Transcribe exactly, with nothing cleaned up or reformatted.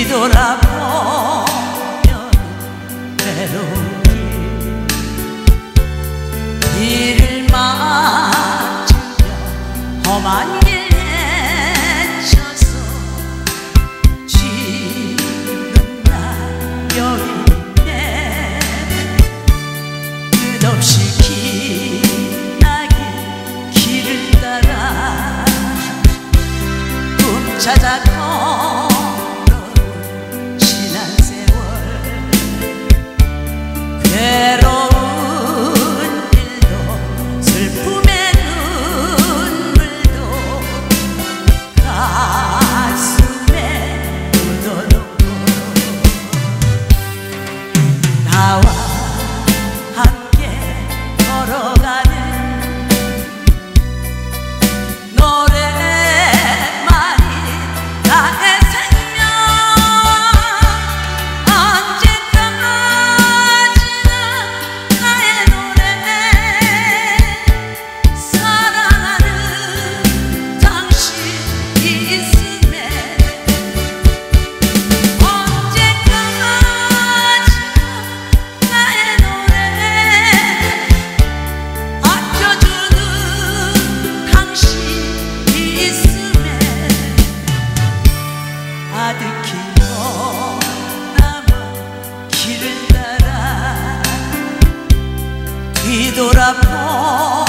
뒤돌아보면 외로운 길 길을 맞추며 험한 길 헤쳐서 지금 나 여기 있네. 끝없이 기나긴 길을 따라 꿈 찾아 걸어온 지난 세월 괴로운 일도 슬픔의 눈물도 가슴에 묻어놓고 나와 함께 걸어가는 노래만이 나의 생명. 언제까지나 나의 노래 사랑하는 당신이 있음에 언제까지나 나의 노래 아껴주는 당신이 있음에 아득히 머나먼 길을 따라 뒤돌아보